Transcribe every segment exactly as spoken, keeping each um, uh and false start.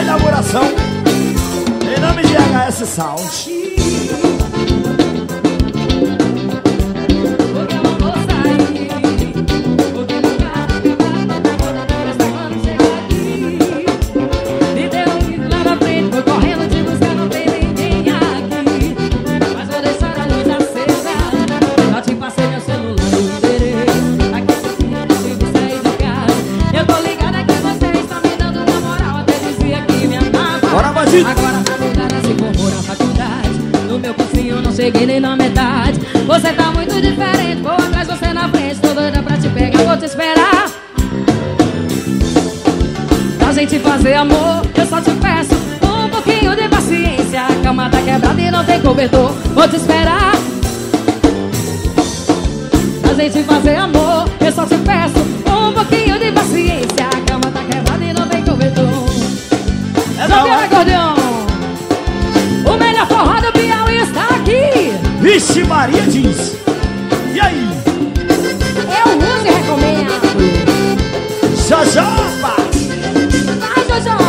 reinauguração em nome de H S Sound. Agora tá mudada, se formou na faculdade. No meu cursinho não cheguei nem na metade. Você tá muito diferente, vou atrás, você na frente. Tô doida pra te pegar, vou te esperar. Pra gente fazer amor, eu só te peço um pouquinho de paciência. A cama tá quebrada e não tem cobertor, vou te esperar. Pra gente fazer amor, eu só te peço um pouquinho de paciência. A cama tá quebrada e não tem cobertor. Sofia Acordeão, o melhor forró do Piauí está aqui. Vixe Maria diz. E aí? Eu uso e recomendo. Jojó, rapaz. Vai, Jojó.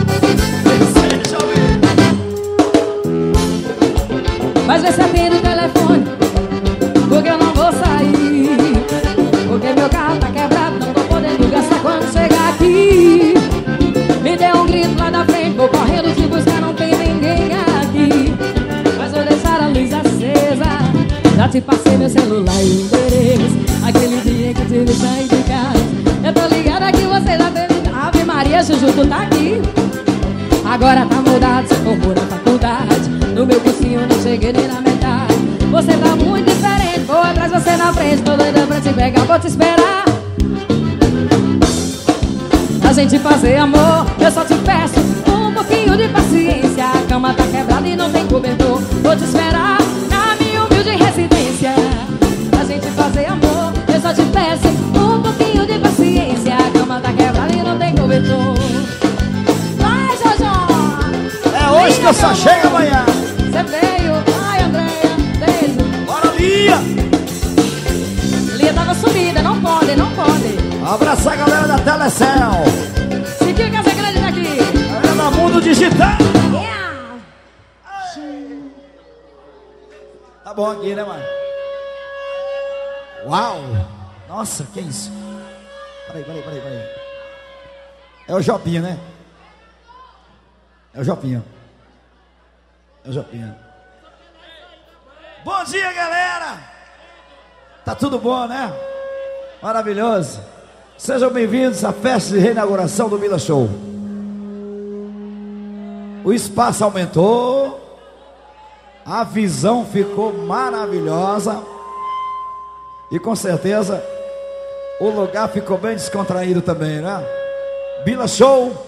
Mas vê se atende o telefone, porque eu não vou sair. Porque meu carro tá quebrado, não tô podendo gastar quando chegar aqui. Me dê um grito lá da frente, vou correndo te buscar, não tem ninguém aqui. Mas vou deixar a luz acesa. Já te passei meu celular e o endereço. Aquele dia que tive que sair de casa. Eu tô ligada que você já teve. Ave Maria, Juju, tu tá aqui. Agora tá mudado, você formou na faculdade. No meu cursinho não cheguei nem na metade. Você tá muito diferente, vou atrás, você na frente. Tô doida pra te pegar, vou te esperar. A gente fazer amor, eu só te peço um pouquinho de paciência. A cama tá quebrada e não tem cobertor, vou te esperar na minha humilde residência. A gente fazer amor, eu só te peço um pouquinho de paciência. A cama tá quebrada e não tem cobertor. Vai, Jojó! É hoje que eu só chego amanhã. Você veio, vai, Andréia, beijo. Bora, Lia! Lia tava sumida, não pode, não pode. Abraçar a galera da Telecel. Se que casa grande daqui. Galera da Mundo Digital. Yeah. Tá bom aqui, né, mano? Uau! Nossa, que isso? Peraí, peraí, peraí, peraí. É o Jopinho, né? É o Jopinho. É o Jopinho. Bom dia, galera! Tá tudo bom, né? Maravilhoso. Sejam bem-vindos à festa de reinauguração do Bila Show. O espaço aumentou, a visão ficou maravilhosa e com certeza o lugar ficou bem descontraído também, né? Bila Show